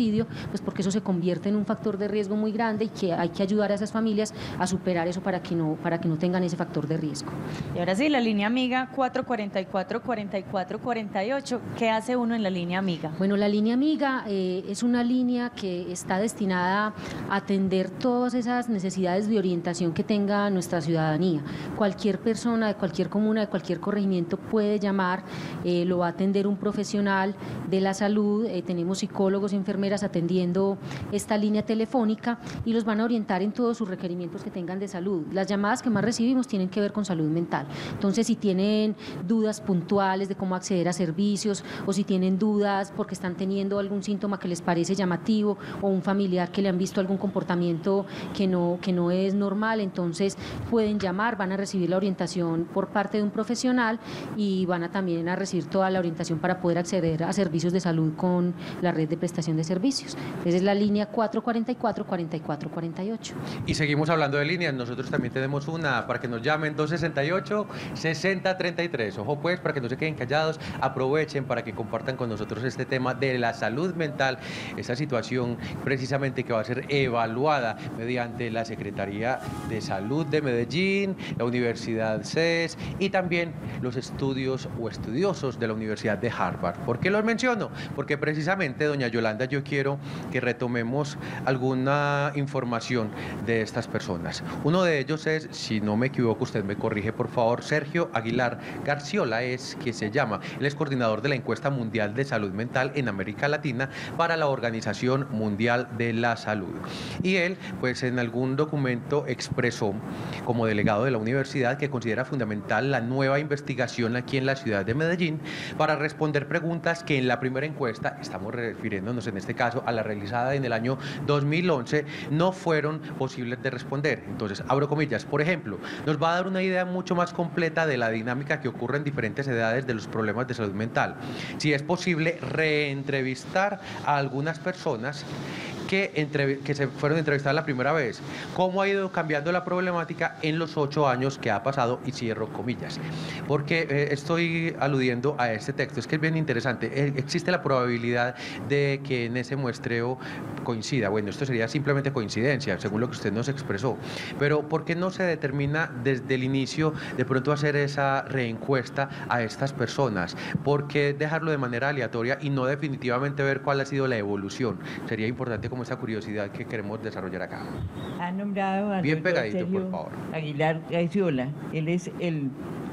suicidio, pues porque eso se convierte en un factor de riesgo muy grande y que hay que ayudar a esas familias a superar eso para que no, para que no tengan ese factor de riesgo. Y ahora sí, la línea amiga cuatro cuarenta y cuatro, cuarenta y cuatro cuarenta y ocho. ¿Qué hace uno en la línea amiga? Bueno, la línea amiga eh, es una línea que está destinada a atender todas esas necesidades de orientación que tenga nuestra ciudadanía. Cualquier persona de cualquier comuna, de cualquier corregimiento puede llamar, eh, lo va a atender un profesional de la salud, eh, tenemos psicólogos y enfermeras atendiendo esta línea telefónica y los van a orientar en todos sus requerimientos que tengan de salud. Las llamadas que más recibimos tienen que ver con salud mental. Entonces, si tienen dudas puntuales de cómo acceder a servicios o si tienen dudas porque están teniendo algún síntoma que les parece llamativo o un familiar que le han visto algún comportamiento que no, que no es normal, entonces pueden llamar, van a recibir la orientación por parte de un profesional y van a también a recibir toda la orientación para poder acceder a servicios de salud con la red de prestación de servicios. Esa es la línea cuatro cuarenta y cuatro, cuarenta y cuatro cuarenta y ocho. Y seguimos hablando de líneas, nosotros también tenemos una para que nos llamen, dos sesenta y ocho, sesenta treinta y tres. Ojo pues, para que no se queden callados, aprovechen para que compartan con nosotros este tema de la salud mental, esta situación precisamente que va a ser evaluada mediante la Secretaría de Salud de Medellín, la Universidad C E S y también los estudios o estudiosos de la Universidad de Harvard. ¿Por qué los menciono? Porque precisamente, doña Yolanda, yo quiero que retomemos alguna información de estas personas. Uno de ellos es, si no me equivoco, usted me corrige por favor, Sergio Aguilar Garciola es que se llama, él es coordinador de la encuesta mundial de salud mental en América Latina para la Organización Mundial de la Salud. Y él, pues en algún documento expresó como delegado de la universidad que considera fundamental la nueva investigación aquí en la ciudad de Medellín para responder preguntas que en la primera encuesta, estamos refiriéndonos en este caso a la realizada en el año dos mil once, no fueron posibles de responder. Entonces, abro comillas, por ejemplo, nos va a dar una idea mucho más completa de la dinámica que ocurre en diferentes edades de los problemas de salud mental. Si es posible reentrevistar a algunas personas que, entre, que se fueron entrevistadas la primera vez, cómo ha ido cambiando la problemática en los ocho años que ha pasado, y cierro comillas. Porque eh, estoy aludiendo a este texto, es que es bien interesante, eh, existe la probabilidad de que en ese muestreo coincida, bueno, esto sería simplemente coincidencia, según lo que usted nos expresó, pero ¿por qué no se determina desde el inicio de pronto hacer esa reencuesta a estas personas? ¿Por qué dejarlo de manera aleatoria y no definitivamente ver cuál ha sido la evolución? Sería importante como esa curiosidad que queremos desarrollar acá. Ha nombrado al bien pegadito, Sergio por favor. Aguilar Garciola. Él es el,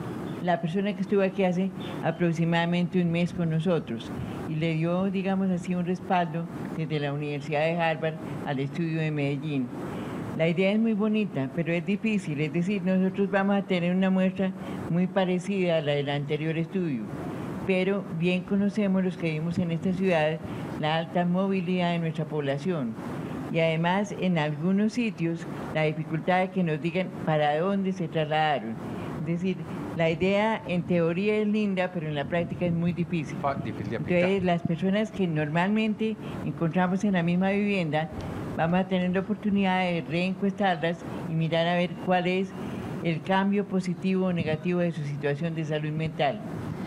la persona que estuvo aquí hace aproximadamente un mes con nosotros y le dio, digamos así, un respaldo desde la Universidad de Harvard al estudio de Medellín. La idea es muy bonita, pero es difícil, es decir, nosotros vamos a tener una muestra muy parecida a la del anterior estudio, pero bien conocemos los que vivimos en esta ciudad la alta movilidad de nuestra población y además en algunos sitios la dificultad de que nos digan para dónde se trasladaron. Es decir, la idea en teoría es linda, pero en la práctica es muy difícil. Entonces, las personas que normalmente encontramos en la misma vivienda, vamos a tener la oportunidad de reencuestarlas y mirar a ver cuál es el cambio positivo o negativo de su situación de salud mental.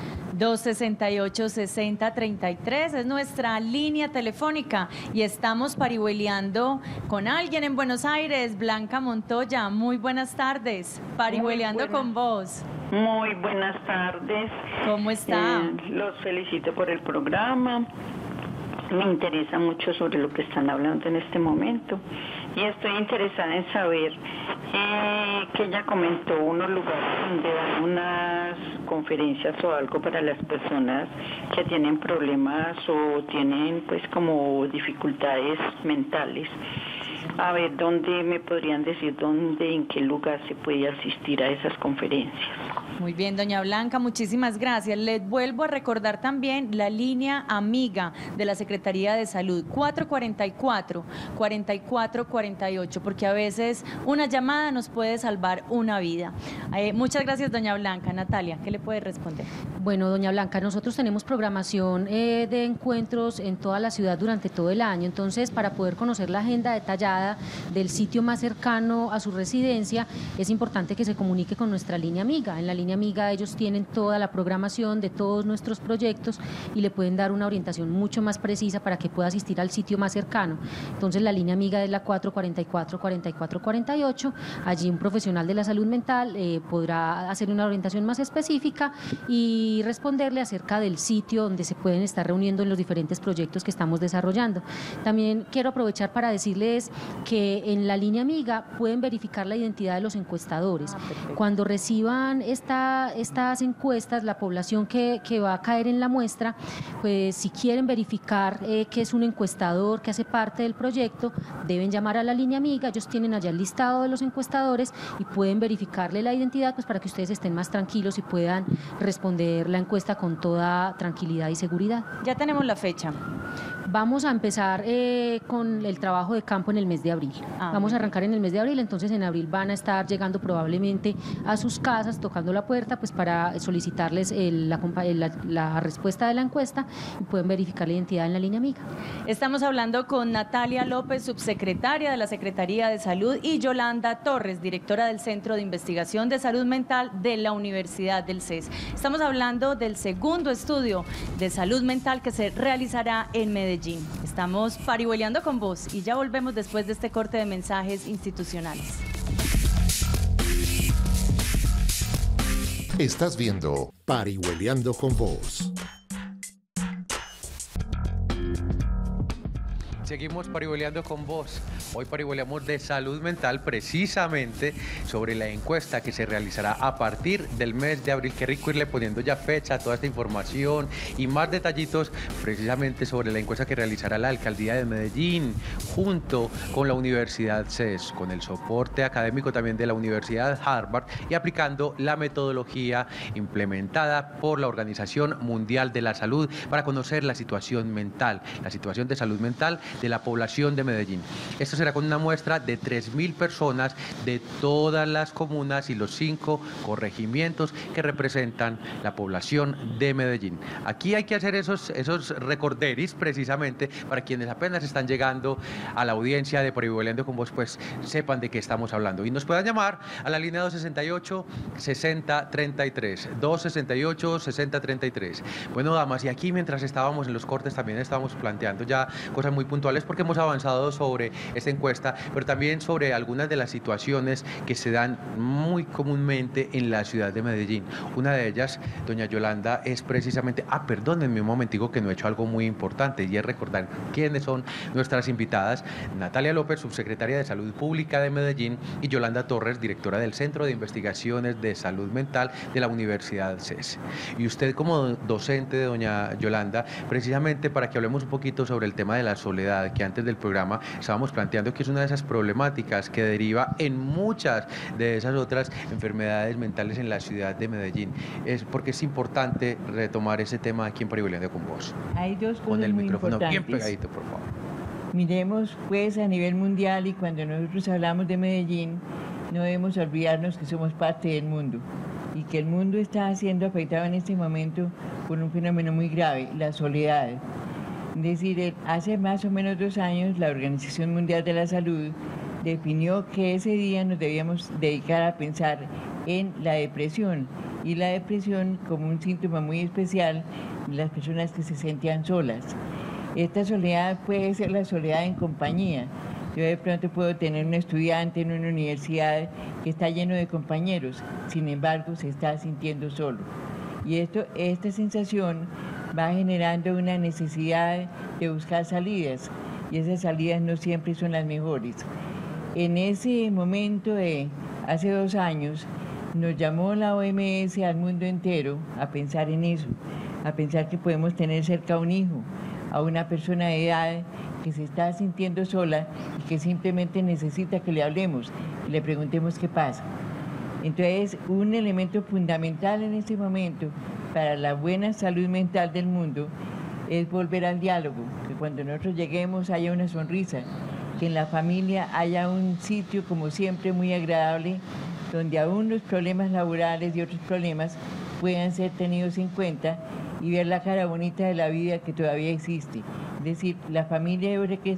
dos sesenta y ocho, sesenta treinta y tres es nuestra línea telefónica y estamos parihueleando con alguien en Buenos Aires, Blanca Montoya. Muy buenas tardes, parihueleando con vos. Muy buenas tardes. ¿Cómo está? Eh, los felicito por el programa. Me interesa mucho sobre lo que están hablando en este momento y estoy interesada en saber eh, que ella comentó unos lugares donde dan unas conferencias o algo para las personas que tienen problemas o tienen pues como dificultades mentales. A ver, ¿dónde me podrían decir dónde, en qué lugar se puede asistir a esas conferencias? Muy bien, doña Blanca, muchísimas gracias. Les vuelvo a recordar también la línea amiga de la Secretaría de Salud, cuatro cuarenta y cuatro, cuarenta y cuatro cuarenta y ocho, porque a veces una llamada nos puede salvar una vida. Eh, muchas gracias, doña Blanca. Natalia, ¿qué le puede responder? Bueno, doña Blanca, nosotros tenemos programación eh, de encuentros en toda la ciudad durante todo el año, entonces para poder conocer la agenda detallada llegada del sitio más cercano a su residencia, es importante que se comunique con nuestra línea amiga. En la línea amiga ellos tienen toda la programación de todos nuestros proyectos y le pueden dar una orientación mucho más precisa para que pueda asistir al sitio más cercano. Entonces la línea amiga es la cuatro cuarenta y cuatro, cuarenta y cuatro cuarenta y ocho. Allí un profesional de la salud mental eh, podrá hacer una orientación más específica y responderle acerca del sitio donde se pueden estar reuniendo en los diferentes proyectos que estamos desarrollando. También quiero aprovechar para decirles que en la línea amiga pueden verificar la identidad de los encuestadores. Ah, cuando reciban esta, estas encuestas, la población que, que va a caer en la muestra, pues si quieren verificar eh, que es un encuestador que hace parte del proyecto, deben llamar a la línea amiga. Ellos tienen allá el listado de los encuestadores y pueden verificarle la identidad, pues para que ustedes estén más tranquilos y puedan responder la encuesta con toda tranquilidad y seguridad. Ya tenemos la fecha. Vamos a empezar eh, con el trabajo de campo en el mes de abril. Ah, Vamos a arrancar en el mes de abril, entonces en abril van a estar llegando probablemente a sus casas, tocando la puerta, pues para solicitarles el, la, la, la respuesta de la encuesta y pueden verificar la identidad en la línea amiga. Estamos hablando con Natalia López, subsecretaria de la Secretaría de Salud, y Yolanda Torres, directora del Centro de Investigación de Salud Mental de la Universidad del C E S. Estamos hablando del segundo estudio de salud mental que se realizará en Medellín. Estamos parihueleando con vos y ya volvemos después de este corte de mensajes institucionales. Estás viendo Parihueleando con Vos. Seguimos parihueleando con vos. Hoy parihueleamos de salud mental, precisamente sobre la encuesta que se realizará a partir del mes de abril. Qué rico irle poniendo ya fecha a toda esta información y más detallitos precisamente sobre la encuesta que realizará la Alcaldía de Medellín junto con la Universidad C E S, con el soporte académico también de la Universidad Harvard y aplicando la metodología implementada por la Organización Mundial de la Salud para conocer la situación mental, la situación de salud mental de la población de Medellín. Esto será con una muestra de tres mil personas de todas las comunas y los cinco corregimientos que representan la población de Medellín. Aquí hay que hacer esos, esos recorderis precisamente para quienes apenas están llegando a la audiencia de Parihueleando con Vos, pues sepan de qué estamos hablando y nos puedan llamar a la línea dos sesenta y ocho, sesenta treinta y tres, dos sesenta y ocho, sesenta treinta y tres. Bueno, damas, y aquí mientras estábamos en los cortes también estábamos planteando ya cosas muy puntuales porque hemos avanzado sobre esta encuesta, pero también sobre algunas de las situaciones que se dan muy comúnmente en la ciudad de Medellín. Una de ellas, doña Yolanda, es precisamente, ah, perdónenme un momentico que no he hecho algo muy importante y es recordar quiénes son nuestras invitadas: Natalia López, subsecretaria de Salud Pública de Medellín, y Yolanda Torres, directora del Centro de Investigaciones de Salud Mental de la Universidad C E S. Y usted como docente de doña Yolanda, precisamente para que hablemos un poquito sobre el tema de la soledad, que antes del programa estábamos planteando que es una de esas problemáticas que deriva en muchas de esas otras enfermedades mentales en la ciudad de Medellín. Es porque es importante retomar ese tema aquí en Parihueleando con Vos. Hay dos cosas con el muy micrófono importantes. bien pegadito, por favor. Miremos pues a nivel mundial, y cuando nosotros hablamos de Medellín, no debemos olvidarnos que somos parte del mundo y que el mundo está siendo afectado en este momento por un fenómeno muy grave, la soledad. Es decir, hace más o menos dos años la Organización Mundial de la Salud definió que ese día nos debíamos dedicar a pensar en la depresión, y la depresión como un síntoma muy especial de las personas que se sentían solas. Esta soledad puede ser la soledad en compañía. Yo de pronto puedo tener un estudiante en una universidad que está lleno de compañeros, sin embargo se está sintiendo solo. Y esto, esta sensación va generando una necesidad de buscar salidas, y esas salidas no siempre son las mejores. En ese momento de hace dos años nos llamó la O M S al mundo entero a pensar en eso, a pensar que podemos tener cerca a un hijo, a una persona de edad que se está sintiendo sola y que simplemente necesita que le hablemos y le preguntemos qué pasa. Entonces, un elemento fundamental en este momento para la buena salud mental del mundo es volver al diálogo, que cuando nosotros lleguemos haya una sonrisa, que en la familia haya un sitio, como siempre, muy agradable, donde aún los problemas laborales y otros problemas puedan ser tenidos en cuenta y ver la cara bonita de la vida que todavía existe. Es decir, la familia yo creo que es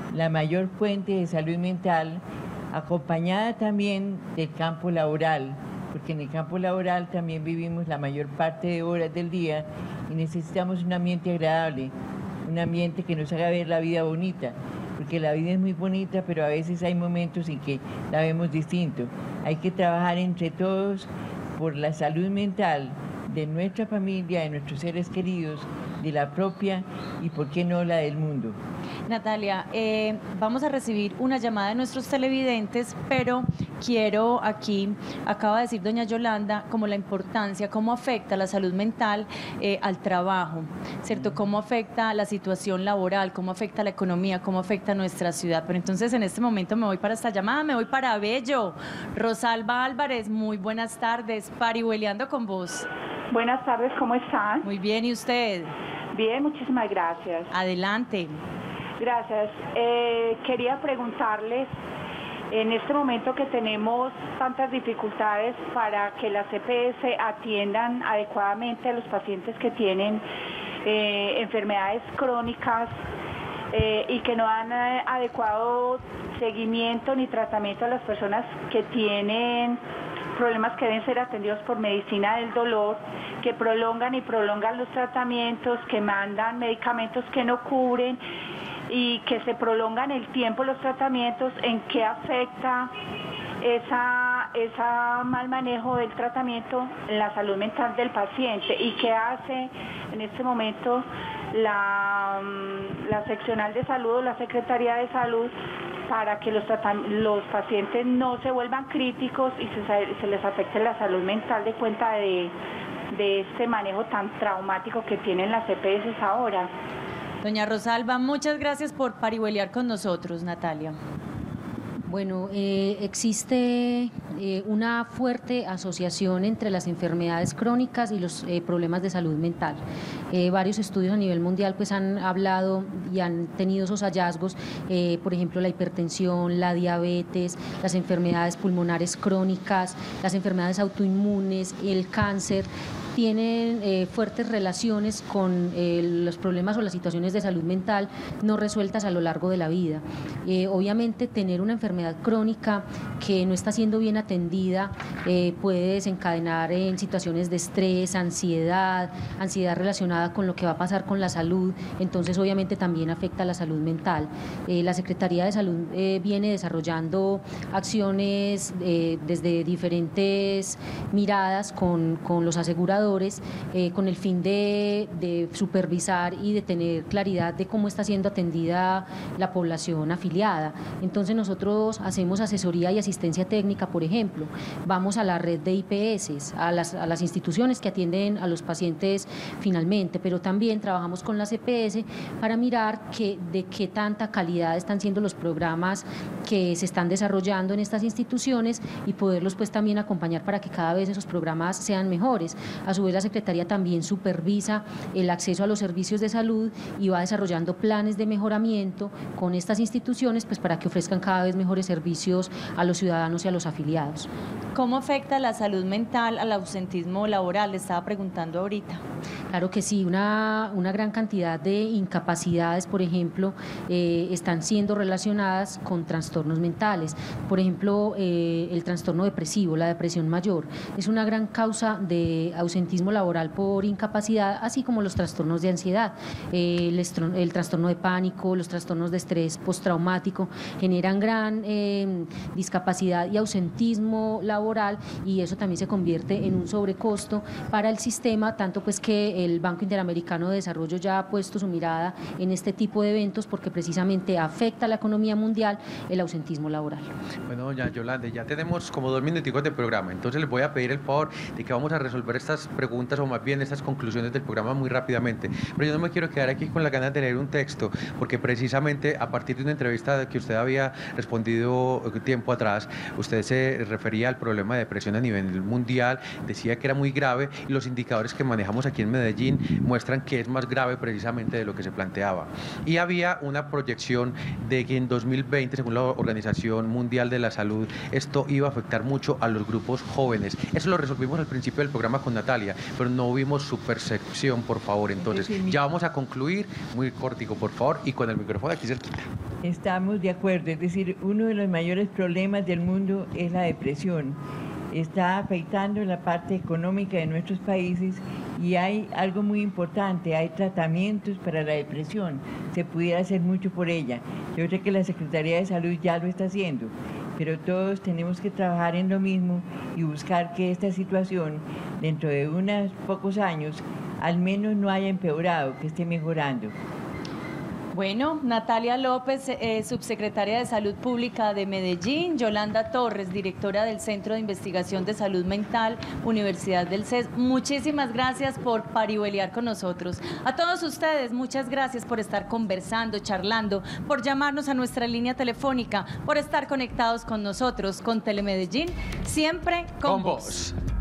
la mayor fuente de salud mental, acompañada también del campo laboral, porque en el campo laboral también vivimos la mayor parte de horas del día y necesitamos un ambiente agradable, un ambiente que nos haga ver la vida bonita, porque la vida es muy bonita, pero a veces hay momentos en que la vemos distinto. Hay que trabajar entre todos por la salud mental de nuestra familia, de nuestros seres queridos, de la propia y, por qué no, la del mundo. Natalia, eh, vamos a recibir una llamada de nuestros televidentes, pero quiero aquí, acaba de decir doña Yolanda, como la importancia, cómo afecta la salud mental eh, al trabajo, ¿cierto? Cómo afecta la situación laboral, cómo afecta la economía, cómo afecta nuestra ciudad. Pero entonces en este momento me voy para esta llamada, me voy para Bello. Rosalba Álvarez, muy buenas tardes, parihueliando con vos. Buenas tardes, ¿cómo están? Muy bien, ¿y usted? Bien, muchísimas gracias. Adelante. Gracias. Eh, quería preguntarles, en este momento que tenemos tantas dificultades para que las E P S atiendan adecuadamente a los pacientes que tienen eh, enfermedades crónicas eh, y que no dan eh, adecuado seguimiento ni tratamiento a las personas que tienen problemas que deben ser atendidos por medicina del dolor, que prolongan y prolongan los tratamientos, que mandan medicamentos que no cubren y que se prolongan el tiempo los tratamientos, ¿en qué afecta esa, esa mal manejo del tratamiento en la salud mental del paciente? ¿Y qué hace en este momento la, la seccional de salud o la Secretaría de Salud para que los, los pacientes no se vuelvan críticos y se, se les afecte la salud mental de cuenta de, de este manejo tan traumático que tienen las E P S ahora? Doña Rosalba, muchas gracias por parihuelear con nosotros, Natalia. Bueno, eh, existe eh, una fuerte asociación entre las enfermedades crónicas y los eh, problemas de salud mental. Eh, varios estudios a nivel mundial pues han hablado y han tenido esos hallazgos, eh, por ejemplo la hipertensión, la diabetes, las enfermedades pulmonares crónicas, las enfermedades autoinmunes, el cáncer, tienen eh, fuertes relaciones con eh, los problemas o las situaciones de salud mental no resueltas a lo largo de la vida. Eh, obviamente tener una enfermedad crónica que no está siendo bien atendida eh, puede desencadenar en situaciones de estrés, ansiedad, ansiedad relacionada con lo que va a pasar con la salud, entonces obviamente también afecta a la salud mental. Eh, la Secretaría de Salud eh, viene desarrollando acciones eh, desde diferentes miradas con, con los aseguradores, Eh, con el fin de, de supervisar y de tener claridad de cómo está siendo atendida la población afiliada. Entonces nosotros hacemos asesoría y asistencia técnica, por ejemplo, vamos a la red de I P S, a las, a las instituciones que atienden a los pacientes finalmente, pero también trabajamos con las E P S para mirar que, de qué tanta calidad están siendo los programas que se están desarrollando en estas instituciones y poderlos pues también acompañar para que cada vez esos programas sean mejores. A su vez, la Secretaría también supervisa el acceso a los servicios de salud y va desarrollando planes de mejoramiento con estas instituciones pues para que ofrezcan cada vez mejores servicios a los ciudadanos y a los afiliados. ¿Cómo afecta la salud mental al ausentismo laboral? Le estaba preguntando ahorita. Claro que sí, una, una gran cantidad de incapacidades, por ejemplo, eh, están siendo relacionadas con trastornos mentales. Por ejemplo, eh, el trastorno depresivo, la depresión mayor, es una gran causa de ausentismo laboral por incapacidad, así como los trastornos de ansiedad. Eh, el, estro, el trastorno de pánico, los trastornos de estrés postraumático generan gran eh, discapacidad y ausentismo laboral, y eso también se convierte en un sobrecosto para el sistema, tanto pues que el Banco Interamericano de Desarrollo ya ha puesto su mirada en este tipo de eventos porque precisamente afecta a la economía mundial el ausentismo laboral. Bueno, doña Yolanda, ya tenemos como dos minuticos de programa, entonces les voy a pedir el favor de que vamos a resolver estas preguntas o más bien estas conclusiones del programa muy rápidamente, pero yo no me quiero quedar aquí con la ganas de leer un texto, porque precisamente a partir de una entrevista que usted había respondido tiempo atrás, usted se refería al problema de depresión a nivel mundial, decía que era muy grave y los indicadores que manejamos aquí en Medellín muestran que es más grave precisamente de lo que se planteaba. Y había una proyección de que en dos mil veinte, según la Organización Mundial de la Salud, esto iba a afectar mucho a los grupos jóvenes. Eso lo resolvimos al principio del programa con Natalia. Natalia, pero no vimos su percepción, por favor. Entonces, ya vamos a concluir, muy cortico, por favor, y con el micrófono aquí cerquita. Estamos de acuerdo, es decir, uno de los mayores problemas del mundo es la depresión. Está afectando la parte económica de nuestros países y hay algo muy importante, hay tratamientos para la depresión, se pudiera hacer mucho por ella. Yo creo que la Secretaría de Salud ya lo está haciendo, pero todos tenemos que trabajar en lo mismo y buscar que esta situación, dentro de unos pocos años, al menos no haya empeorado, que esté mejorando. Bueno, Natalia López, eh, subsecretaria de Salud Pública de Medellín, Yolanda Torres, directora del Centro de Investigación de Salud Mental, Universidad del C E S. Muchísimas gracias por parihueliar con nosotros. A todos ustedes, muchas gracias por estar conversando, charlando, por llamarnos a nuestra línea telefónica, por estar conectados con nosotros, con Telemedellín, siempre con, con vos. vos.